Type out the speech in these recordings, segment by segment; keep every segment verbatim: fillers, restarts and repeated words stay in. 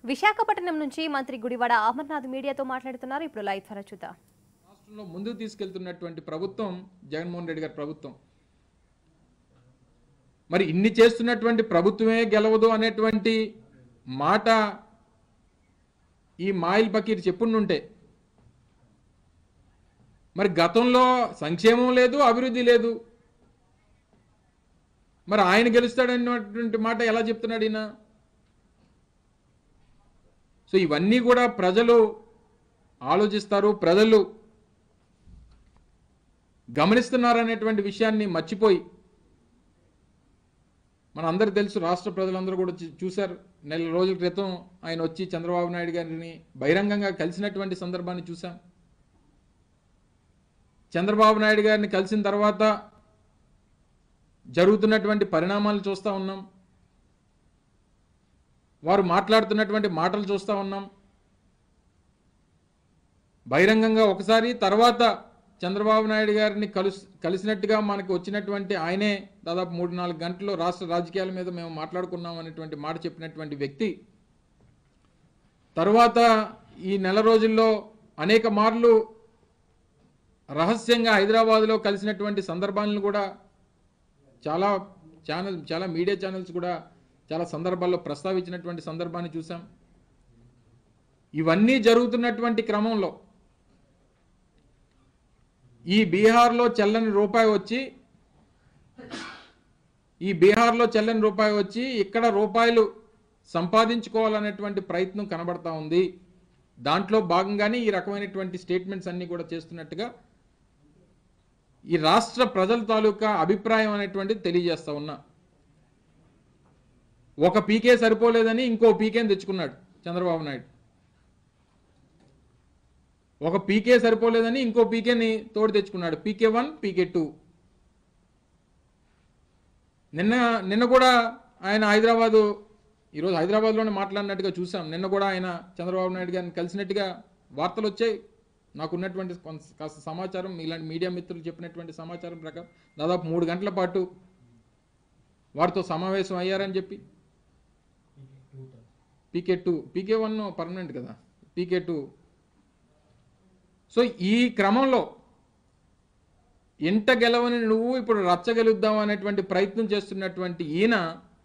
విశాఖపట్నం నుంచి మంత్రి గుడివాడ అమర్నాథ్ మీడియాతో మాట్లాడుతున్నారు. ఇప్పుడు లైవ్ ద్వారా చూద్దాం. రాష్ట్రంలో ముందుకు తీసుకెళ్తున్నటువంటి ప్రభుత్వం జగన్మోహన్ రెడ్డి గారి ప్రభుత్వం. మరి ఇన్ని చేస్తున్నటువంటి ప్రభుత్వమే గెలవదు అనేటువంటి మాట ఈ మాయిల్ బకీర్ చెప్పుండుంటే మరి గతంలో సంక్షేమం లేదు, అభివృద్ధి లేదు, మరి ఆయన గెలుస్తాడనేటువంటి మాట ఎలా చెప్తున్నాడు ఈయన? సో ఇవన్నీ కూడా ప్రజలు ఆలోచిస్తారు, ప్రజలు గమనిస్తున్నారనేటువంటి విషయాన్ని మర్చిపోయి, మన అందరు తెలుసు, రాష్ట్ర ప్రజలందరూ కూడా చూశారు. నెల రోజుల క్రితం ఆయన వచ్చి చంద్రబాబు నాయుడు గారిని బహిరంగంగా కలిసినటువంటి సందర్భాన్ని చూసాం. చంద్రబాబు నాయుడు గారిని కలిసిన తర్వాత జరుగుతున్నటువంటి పరిణామాలు చూస్తూ ఉన్నాం, వారు మాట్లాడుతున్నటువంటి మాటలు చూస్తూ ఉన్నాం. బహిరంగంగా ఒకసారి, తర్వాత చంద్రబాబు నాయుడు గారిని కలుసు కలిసినట్టుగా మనకు వచ్చినటువంటి ఆయనే దాదాపు మూడు నాలుగు గంటల్లో రాష్ట్ర రాజకీయాల మీద మేము మాట్లాడుకున్నాం అనేటువంటి మాట చెప్పినటువంటి వ్యక్తి తర్వాత ఈ నెల రోజుల్లో అనేక మార్లు రహస్యంగా హైదరాబాద్లో కలిసినటువంటి సందర్భాలను కూడా చాలా ఛానల్ చాలా మీడియా ఛానల్స్ కూడా చాలా సందర్భాల్లో ప్రస్తావించినటువంటి సందర్భాన్ని చూసాం. ఇవన్నీ జరుగుతున్నటువంటి క్రమంలో ఈ బీహార్లో చెల్లని రూపాయి వచ్చి ఈ బీహార్లో చెల్లని రూపాయి వచ్చి ఇక్కడ రూపాయలు సంపాదించుకోవాలనేటువంటి ప్రయత్నం కనబడతా ఉంది. దాంట్లో భాగంగానే ఈ రకమైనటువంటి స్టేట్మెంట్స్ అన్నీ కూడా చేస్తున్నట్టుగా ఈ రాష్ట్ర ప్రజల తాలూకా అభిప్రాయం అనేటువంటిది తెలియజేస్తా ఉన్నా. ఒక పీకే సరిపోలేదని ఇంకో పీకేని తెచ్చుకున్నాడు చంద్రబాబు నాయుడు. ఒక పీకే సరిపోలేదని ఇంకో పీకేని తోడు తెచ్చుకున్నాడు. PK one, PK two. నిన్న నిన్న కూడా ఆయన హైదరాబాదు, ఈరోజు హైదరాబాద్లోనే మాట్లాడినట్టుగా చూసాం. నిన్న కూడా ఆయన చంద్రబాబు నాయుడు గారిని కలిసినట్టుగా వార్తలు వచ్చాయి. నాకున్నటువంటి కాస్త సమాచారం, ఇలాంటి మీడియా మిత్రులు చెప్పినటువంటి సమాచారం ప్రకారం దాదాపు మూడు గంటల పాటు వారితో సమావేశం అయ్యారని చెప్పి. PK two, PK one permanent కదా, పీకే టూ. సో ఈ క్రమంలో ఇంట గెలవని నువ్వు ఇప్పుడు రచ్చ గెలుద్దాం అనేటువంటి ప్రయత్నం చేస్తున్నటువంటి ఈయన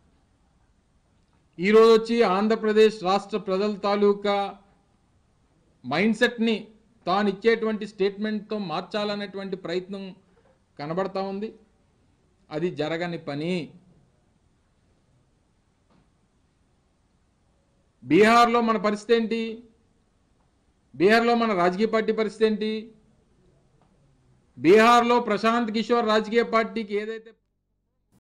ఈరోజు వచ్చి ఆంధ్రప్రదేశ్ రాష్ట్ర ప్రజల తాలూకా మైండ్ సెట్ని తాను ఇచ్చేటువంటి స్టేట్మెంట్తో మార్చాలనేటువంటి ప్రయత్నం కనబడతా ఉంది. అది జరగని పని. బీహార్లో మన పరిస్థితి ఏంటి? బీహార్లో మన రాజకీయ పార్టీ పరిస్థితి ఏంటి? బీహార్లో ప్రశాంత్ కిషోర్ రాజకీయ పార్టీకి ఏదైతే